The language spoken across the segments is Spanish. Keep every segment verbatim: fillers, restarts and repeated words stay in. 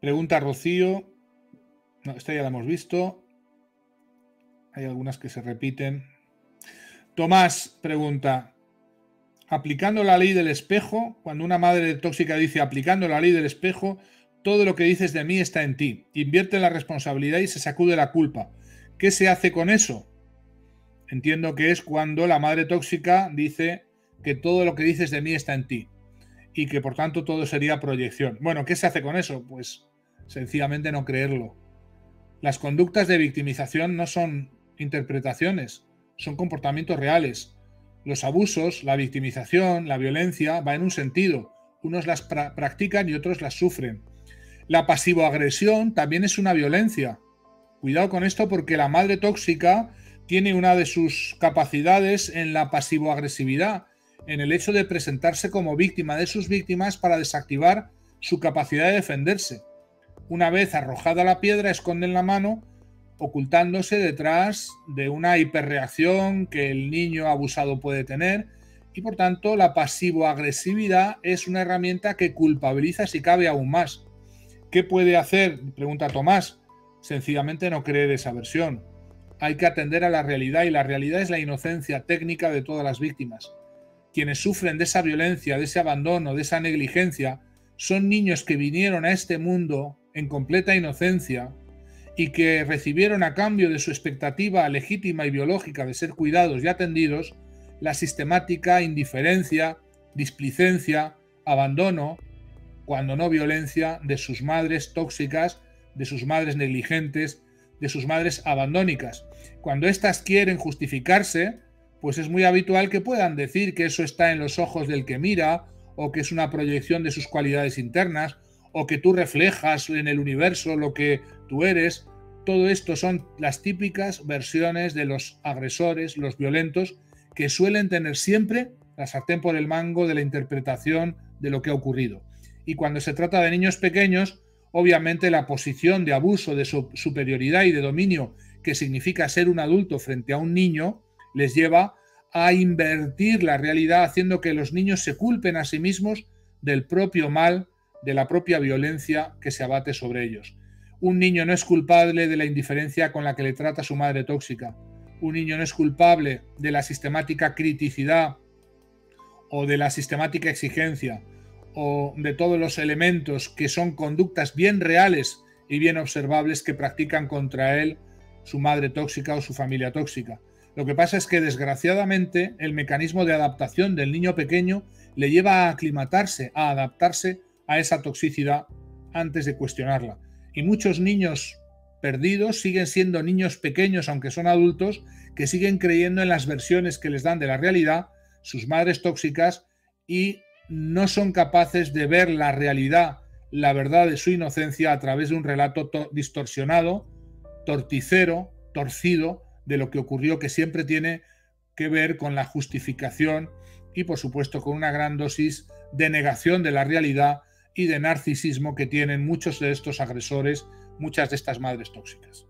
Pregunta Rocío. No, esta ya la hemos visto. Hay algunas que se repiten. Tomás pregunta, aplicando la ley del espejo, cuando una madre tóxica dice aplicando la ley del espejo, todo lo que dices de mí está en ti. Invierte la responsabilidad y se sacude la culpa. ¿Qué se hace con eso? Entiendo que es cuando la madre tóxica dice que todo lo que dices de mí está en ti y que por tanto todo sería proyección. Bueno, ¿qué se hace con eso? Pues sencillamente no creerlo. Las conductas de victimización no son interpretaciones, son comportamientos reales. Los abusos, la victimización, la violencia va en un sentido. Unos las pra- practican y otros las sufren. La pasivoagresión también es una violencia. Cuidado con esto porque la madre tóxica tiene una de sus capacidades en la pasivoagresividad, en el hecho de presentarse como víctima de sus víctimas para desactivar su capacidad de defenderse. Una vez arrojada la piedra, esconden la mano, ocultándose detrás de una hiperreacción que el niño abusado puede tener, y por tanto la pasivo-agresividad es una herramienta que culpabiliza si cabe aún más. ¿Qué puede hacer? Pregunta Tomás. Sencillamente no creer esa versión. Hay que atender a la realidad, y la realidad es la inocencia técnica de todas las víctimas. Quienes sufren de esa violencia, de ese abandono, de esa negligencia, son niños que vinieron a este mundo en completa inocencia y que recibieron a cambio de su expectativa legítima y biológica de ser cuidados y atendidos la sistemática indiferencia, displicencia, abandono, cuando no violencia, de sus madres tóxicas, de sus madres negligentes, de sus madres abandónicas. Cuando éstas quieren justificarse, pues es muy habitual que puedan decir que eso está en los ojos del que mira, o que es una proyección de sus cualidades internas, o que tú reflejas en el universo lo que tú eres. Todo esto son las típicas versiones de los agresores, los violentos, que suelen tener siempre la sartén por el mango de la interpretación de lo que ha ocurrido. Y cuando se trata de niños pequeños, obviamente la posición de abuso, de su superioridad y de dominio que significa ser un adulto frente a un niño, les lleva a invertir la realidad, haciendo que los niños se culpen a sí mismos del propio mal, de la propia violencia que se abate sobre ellos. Un niño no es culpable de la indiferencia con la que le trata su madre tóxica. Un niño no es culpable de la sistemática criticidad o de la sistemática exigencia o de todos los elementos que son conductas bien reales y bien observables que practican contra él su madre tóxica o su familia tóxica. Lo que pasa es que desgraciadamente el mecanismo de adaptación del niño pequeño le lleva a aclimatarse, a adaptarse a esa toxicidad antes de cuestionarla. Y muchos niños perdidos siguen siendo niños pequeños, aunque son adultos, que siguen creyendo en las versiones que les dan de la realidad, sus madres tóxicas, y no son capaces de ver la realidad, la verdad de su inocencia a través de un relato distorsionado, torticero, torcido, de lo que ocurrió, que siempre tiene que ver con la justificación y, por supuesto, con una gran dosis de negación de la realidad y de narcisismo que tienen muchos de estos agresores, muchas de estas madres tóxicas.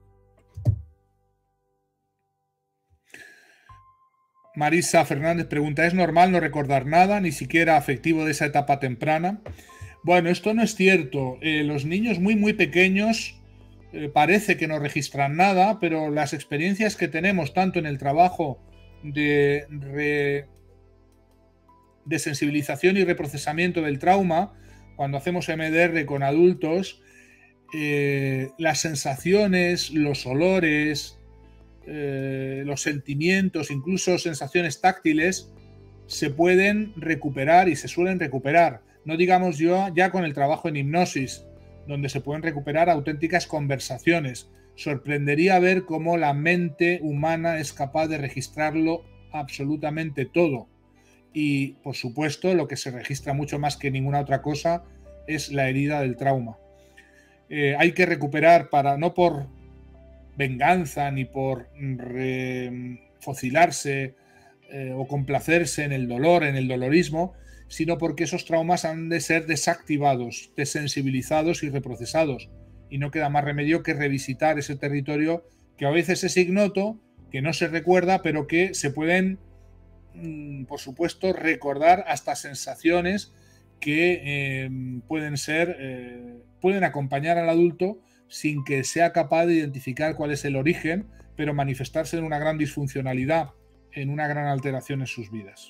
Marisa Fernández pregunta, ¿es normal no recordar nada, ni siquiera afectivo de esa etapa temprana? Bueno, esto no es cierto. Eh, los niños muy, muy pequeños eh, parece que no registran nada, pero las experiencias que tenemos tanto en el trabajo de, re, de sensibilización y reprocesamiento del trauma, cuando hacemos M D R con adultos, eh, las sensaciones, los olores, eh, los sentimientos, incluso sensaciones táctiles, se pueden recuperar y se suelen recuperar. No digamos yo ya con el trabajo en hipnosis, donde se pueden recuperar auténticas conversaciones. Sorprendería ver cómo la mente humana es capaz de registrarlo absolutamente todo. Y, por supuesto, lo que se registra mucho más que ninguna otra cosa es la herida del trauma. Eh, hay que recuperar, para no por venganza ni por focilarse eh, o complacerse en el dolor, en el dolorismo, sino porque esos traumas han de ser desactivados, desensibilizados y reprocesados. Y no queda más remedio que revisitar ese territorio que a veces es ignoto, que no se recuerda, pero que se pueden, por supuesto, recordar hasta sensaciones que eh, pueden ser, eh, pueden acompañar al adulto sin que sea capaz de identificar cuál es el origen, pero manifestarse en una gran disfuncionalidad, en una gran alteración en sus vidas.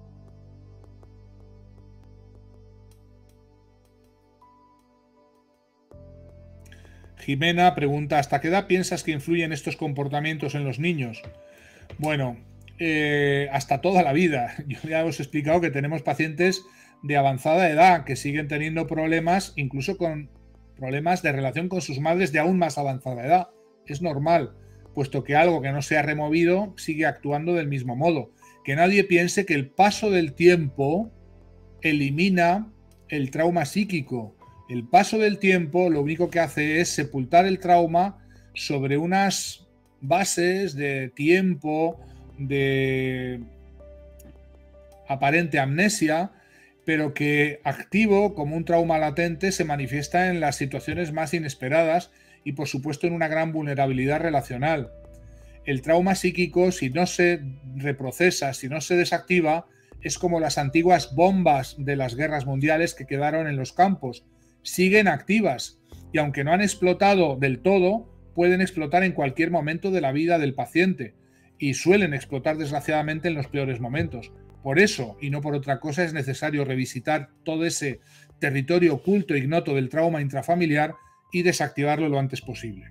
Jimena pregunta, ¿hasta qué edad piensas que influyen estos comportamientos en los niños? Bueno, eh, hasta toda la vida. Yo ya os he explicado que tenemos pacientes de avanzada edad que siguen teniendo problemas, incluso con problemas de relación con sus madres de aún más avanzada edad. Es normal, puesto que algo que no se ha removido sigue actuando del mismo modo. Que nadie piense que el paso del tiempo elimina el trauma psíquico. El paso del tiempo lo único que hace es sepultar el trauma sobre unas bases de tiempo, de aparente amnesia, pero que activo como un trauma latente se manifiesta en las situaciones más inesperadas y por supuesto en una gran vulnerabilidad relacional. El trauma psíquico, si no se reprocesa, si no se desactiva, es como las antiguas bombas de las guerras mundiales que quedaron en los campos. Siguen activas y aunque no han explotado del todo, pueden explotar en cualquier momento de la vida del paciente y suelen explotar desgraciadamente en los peores momentos. Por eso, y no por otra cosa, es necesario revisitar todo ese territorio oculto e ignoto del trauma intrafamiliar y desactivarlo lo antes posible.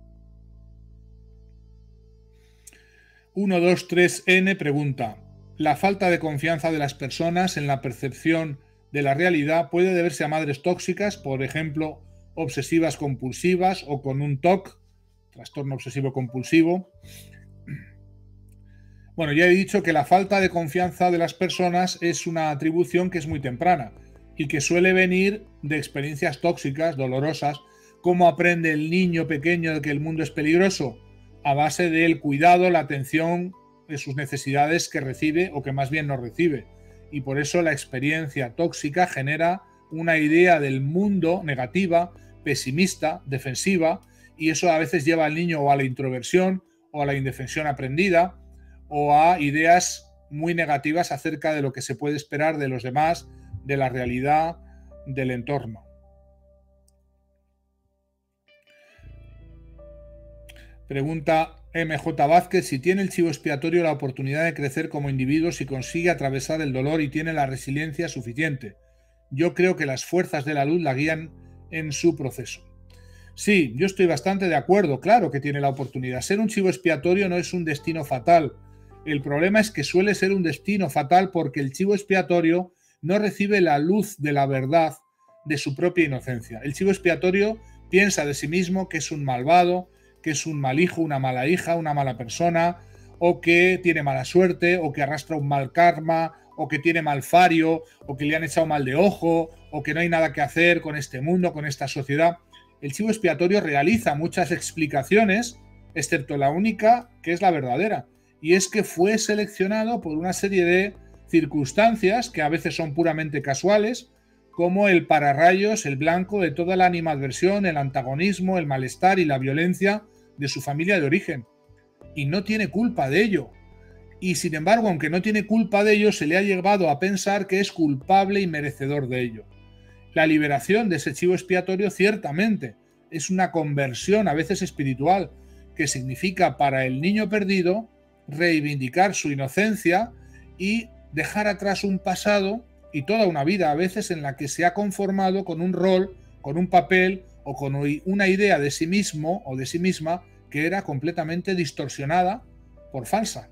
uno dos tres ene pregunta, ¿la falta de confianza de las personas en la percepción de la realidad puede deberse a madres tóxicas, por ejemplo, obsesivas compulsivas o con un T O C, trastorno obsesivo compulsivo? Bueno, ya he dicho que la falta de confianza de las personas es una atribución que es muy temprana y que suele venir de experiencias tóxicas, dolorosas. ¿Cómo aprende el niño pequeño de que el mundo es peligroso? A base del cuidado, la atención de sus necesidades que recibe o que más bien no recibe. Y por eso la experiencia tóxica genera una idea del mundo negativa, pesimista, defensiva, y eso a veces lleva al niño o a la introversión o a la indefensión aprendida o a ideas muy negativas acerca de lo que se puede esperar de los demás, de la realidad, del entorno. Pregunta eme jota Vázquez si tiene el chivo expiatorio la oportunidad de crecer como individuo si consigue atravesar el dolor y tiene la resiliencia suficiente. Yo creo que las fuerzas de la luz la guían en su proceso. Sí, yo estoy bastante de acuerdo, claro que tiene la oportunidad. Ser un chivo expiatorio no es un destino fatal. El problema es que suele ser un destino fatal porque el chivo expiatorio no recibe la luz de la verdad de su propia inocencia. El chivo expiatorio piensa de sí mismo que es un malvado, que es un mal hijo, una mala hija, una mala persona, o que tiene mala suerte, o que arrastra un mal karma, o que tiene mal fario, o que le han echado mal de ojo, o que no hay nada que hacer con este mundo, con esta sociedad. El chivo expiatorio realiza muchas explicaciones, excepto la única, que es la verdadera, y es que fue seleccionado por una serie de circunstancias que a veces son puramente casuales, como el pararrayos, el blanco de toda la animadversión, el antagonismo, el malestar y la violencia de su familia de origen. Y no tiene culpa de ello. Y sin embargo, aunque no tiene culpa de ello, se le ha llevado a pensar que es culpable y merecedor de ello. La liberación de ese chivo expiatorio ciertamente es una conversión a veces espiritual, que significa para el niño perdido reivindicar su inocencia y dejar atrás un pasado y toda una vida a veces en la que se ha conformado con un rol, con un papel o con una idea de sí mismo o de sí misma que era completamente distorsionada por falsa.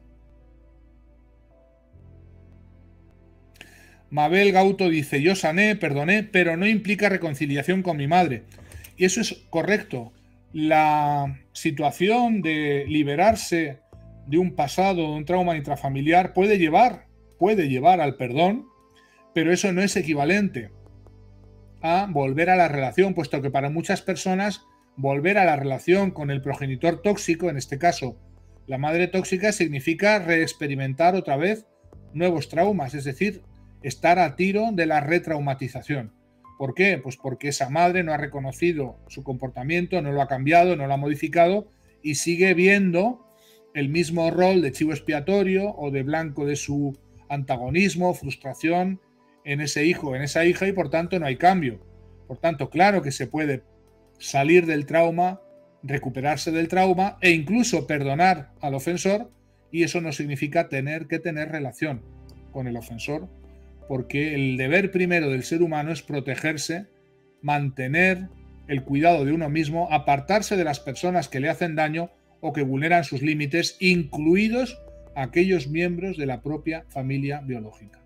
Mabel Gauto dice, yo sané, perdoné, pero no implica reconciliación con mi madre. Y eso es correcto. La situación de liberarse de un pasado, de un trauma intrafamiliar, puede llevar, puede llevar al perdón, pero eso no es equivalente a volver a la relación, puesto que para muchas personas volver a la relación con el progenitor tóxico, en este caso la madre tóxica, significa reexperimentar otra vez nuevos traumas, es decir, estar a tiro de la retraumatización. ¿Por qué? Pues porque esa madre no ha reconocido su comportamiento, no lo ha cambiado, no lo ha modificado y sigue viendo el mismo rol de chivo expiatorio o de blanco de su antagonismo, frustración en ese hijo, en esa hija y por tanto no hay cambio. Por tanto, claro que se puede salir del trauma, recuperarse del trauma e incluso perdonar al ofensor, y eso no significa tener que tener relación con el ofensor, porque el deber primero del ser humano es protegerse, mantener el cuidado de uno mismo, apartarse de las personas que le hacen daño o que vulneran sus límites, incluidos aquellos miembros de la propia familia biológica.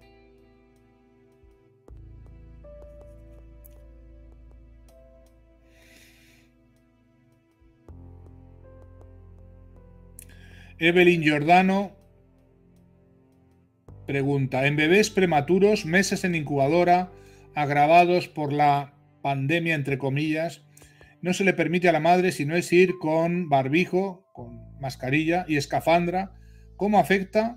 Evelyn Giordano pregunta, en bebés prematuros, meses en incubadora, agravados por la pandemia, entre comillas, no se le permite a la madre sino es ir con barbijo, con mascarilla y escafandra. ¿Cómo afecta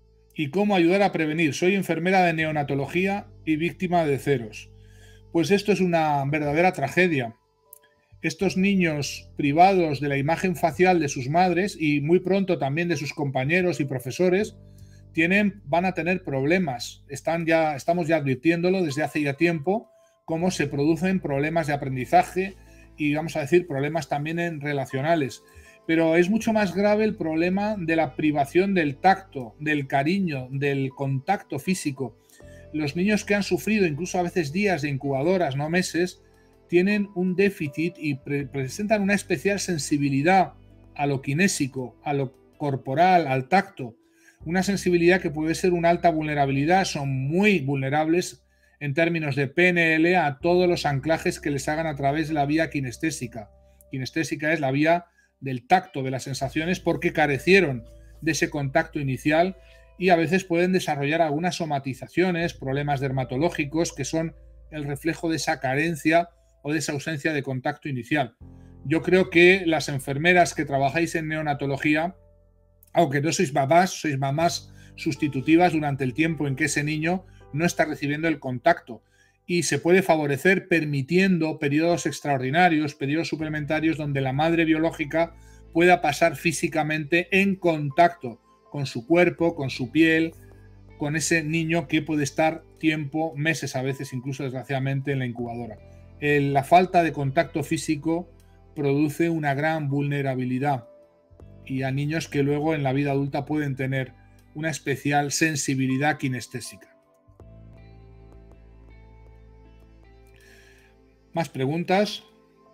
y cómo ayudar a prevenir? Soy enfermera de neonatología y víctima de ceros. Pues esto es una verdadera tragedia. Estos niños privados de la imagen facial de sus madres y muy pronto también de sus compañeros y profesores tienen, van a tener problemas. Están ya, estamos ya advirtiéndolo desde hace ya tiempo, cómo se producen problemas de aprendizaje y, vamos a decir, problemas también en relacionales. Pero es mucho más grave el problema de la privación del tacto, del cariño, del contacto físico. Los niños que han sufrido incluso a veces días de incubadoras, no meses, tienen un déficit y pre presentan una especial sensibilidad a lo kinésico, a lo corporal, al tacto. Una sensibilidad que puede ser una alta vulnerabilidad, son muy vulnerables en términos de P N L a todos los anclajes que les hagan a través de la vía kinestésica. Kinestésica es la vía del tacto, de las sensaciones, porque carecieron de ese contacto inicial y a veces pueden desarrollar algunas somatizaciones, problemas dermatológicos que son el reflejo de esa carencia o de esa ausencia de contacto inicial. Yo creo que las enfermeras que trabajáis en neonatología, aunque no sois mamás, sois mamás sustitutivas durante el tiempo en que ese niño no está recibiendo el contacto, y se puede favorecer permitiendo periodos extraordinarios, periodos suplementarios donde la madre biológica pueda pasar físicamente en contacto con su cuerpo, con su piel, con ese niño que puede estar tiempo, meses a veces, incluso desgraciadamente, en la incubadora. El, la falta de contacto físico produce una gran vulnerabilidad y a niños que luego en la vida adulta pueden tener una especial sensibilidad kinestésica. ¿Más preguntas?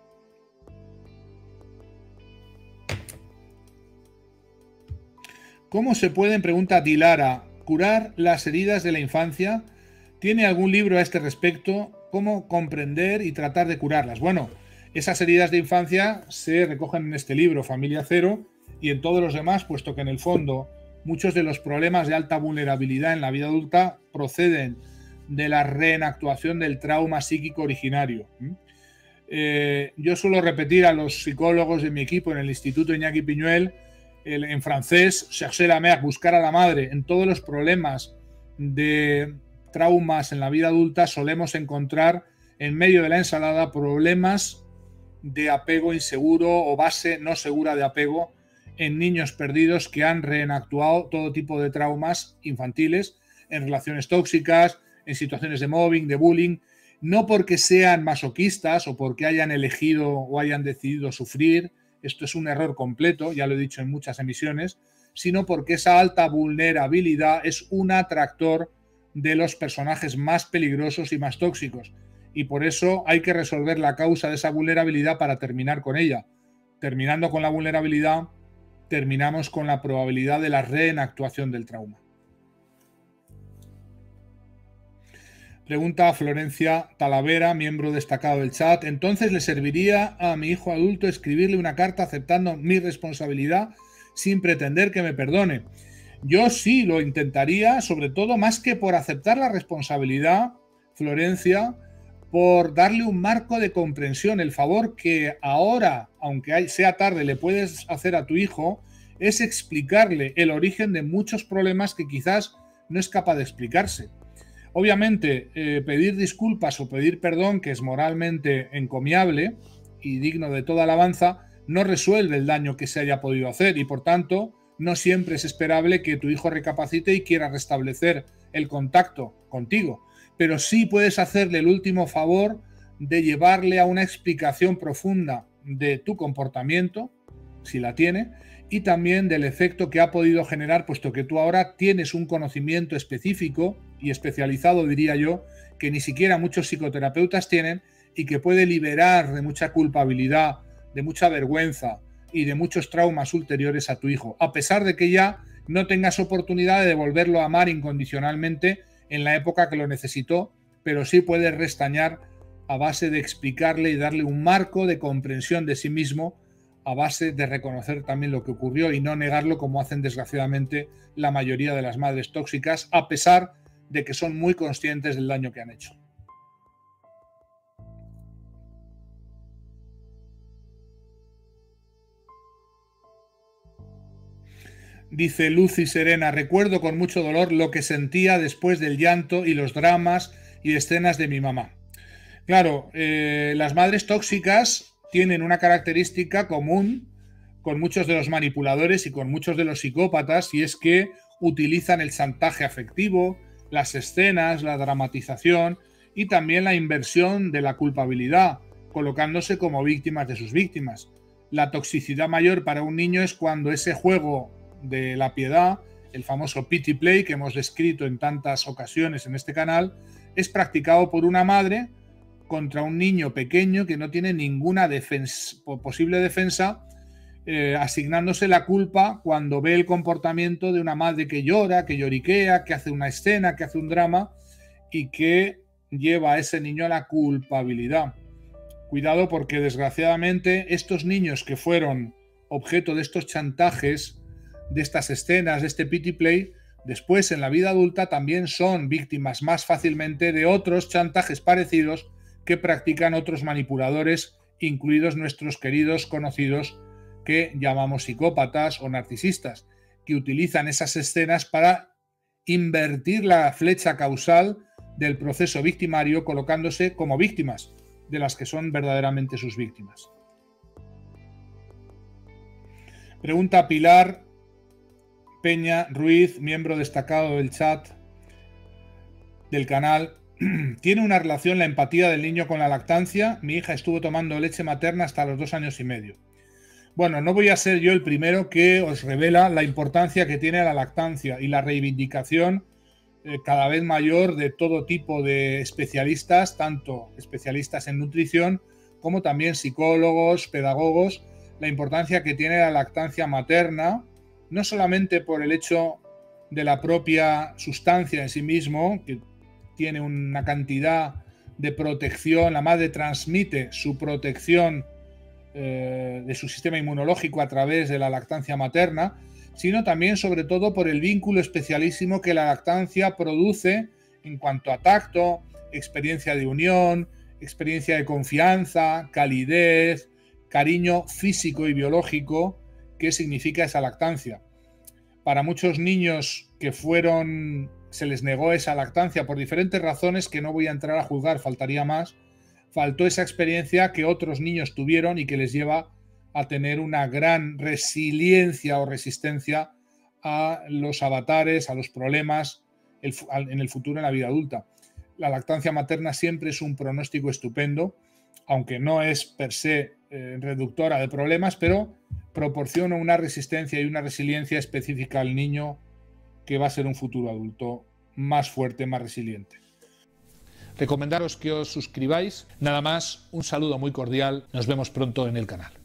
¿Cómo se pueden, pregunta Dilara, curar las heridas de la infancia? ¿Tiene algún libro a este respecto? ¿Cómo comprender y tratar de curarlas? Bueno, esas heridas de infancia se recogen en este libro, Familia Cero, y en todos los demás, puesto que en el fondo muchos de los problemas de alta vulnerabilidad en la vida adulta proceden de la reenactuación del trauma psíquico originario. Eh, yo suelo repetir a los psicólogos de mi equipo en el Instituto Iñaki Piñuel, el, en francés, chercher la mère, buscar a la madre. En todos los problemas de traumas en la vida adulta solemos encontrar en medio de la ensalada problemas de apego inseguro o base no segura de apego en niños perdidos que han reenactuado todo tipo de traumas infantiles en relaciones tóxicas, en situaciones de mobbing, de bullying, no porque sean masoquistas o porque hayan elegido o hayan decidido sufrir, esto es un error completo, ya lo he dicho en muchas emisiones, sino porque esa alta vulnerabilidad es un atractor de los personajes más peligrosos y más tóxicos. Y por eso hay que resolver la causa de esa vulnerabilidad para terminar con ella. Terminando con la vulnerabilidad, terminamos con la probabilidad de la reenactuación del trauma. Pregunta a Florencia Talavera, miembro destacado del chat. ¿Entonces le serviría a mi hijo adulto escribirle una carta aceptando mi responsabilidad sin pretender que me perdone? Yo sí lo intentaría, sobre todo más que por aceptar la responsabilidad, Florencia, por darle un marco de comprensión. El favor que ahora, aunque sea tarde, le puedes hacer a tu hijo es explicarle el origen de muchos problemas que quizás no es capaz de explicarse. Obviamente, eh, pedir disculpas o pedir perdón, que es moralmente encomiable y digno de toda alabanza, no resuelve el daño que se haya podido hacer y, por tanto, no siempre es esperable que tu hijo recapacite y quiera restablecer el contacto contigo. Pero sí puedes hacerle el último favor de llevarle a una explicación profunda de tu comportamiento, si la tiene, y también del efecto que ha podido generar, puesto que tú ahora tienes un conocimiento específico y especializado, diría yo, que ni siquiera muchos psicoterapeutas tienen, y que puede liberar de mucha culpabilidad, de mucha vergüenza y de muchos traumas ulteriores a tu hijo, a pesar de que ya no tengas oportunidad de devolverlo a amar incondicionalmente en la época que lo necesitó, pero sí puedes restañar a base de explicarle y darle un marco de comprensión de sí mismo, a base de reconocer también lo que ocurrió y no negarlo, como hacen desgraciadamente la mayoría de las madres tóxicas, a pesar de que son muy conscientes del daño que han hecho. Dice Lucy Serena: recuerdo con mucho dolor lo que sentía después del llanto y los dramas y escenas de mi mamá. Claro, eh, las madres tóxicas tienen una característica común con muchos de los manipuladores y con muchos de los psicópatas, y es que utilizan el chantaje afectivo, las escenas, la dramatización y también la inversión de la culpabilidad, colocándose como víctimas de sus víctimas. La toxicidad mayor para un niño es cuando ese juego de la piedad, el famoso pity play que hemos descrito en tantas ocasiones en este canal, es practicado por una madre contra un niño pequeño que no tiene ninguna defensa, posible defensa, eh, asignándose la culpa cuando ve el comportamiento de una madre que llora, que lloriquea, que hace una escena, que hace un drama y que lleva a ese niño a la culpabilidad. Cuidado, porque desgraciadamente estos niños que fueron objeto de estos chantajes, de estas escenas, de este pity play, después en la vida adulta también son víctimas más fácilmente de otros chantajes parecidos que practican otros manipuladores, incluidos nuestros queridos conocidos que llamamos psicópatas o narcisistas, que utilizan esas escenas para invertir la flecha causal del proceso victimario, colocándose como víctimas de las que son verdaderamente sus víctimas. Pregunta Pilar Peña Ruiz, miembro destacado del chat del canal: ¿tiene una relación la empatía del niño con la lactancia? Mi hija estuvo tomando leche materna hasta los dos años y medio. Bueno, no voy a ser yo el primero que os revela la importancia que tiene la lactancia y la reivindicación eh, cada vez mayor de todo tipo de especialistas, tanto especialistas en nutrición como también psicólogos, pedagogos, la importancia que tiene la lactancia materna, no solamente por el hecho de la propia sustancia en sí mismo, que tiene una cantidad de protección, la madre transmite su protección eh, de su sistema inmunológico a través de la lactancia materna, sino también sobre todo por el vínculo especialísimo que la lactancia produce en cuanto a tacto, experiencia de unión, experiencia de confianza, calidez, cariño físico y biológico que significa esa lactancia. Para muchos niños que fueron, se les negó esa lactancia por diferentes razones que no voy a entrar a juzgar, faltaría más, faltó esa experiencia que otros niños tuvieron y que les lleva a tener una gran resiliencia o resistencia a los avatares, a los problemas en el futuro, en la vida adulta. La lactancia materna siempre es un pronóstico estupendo, aunque no es per se eh, reductora de problemas, pero proporciona una resistencia y una resiliencia específica al niño que va a ser un futuro adulto más fuerte, más resiliente. Recomendaros que os suscribáis. Nada más, un saludo muy cordial. Nos vemos pronto en el canal.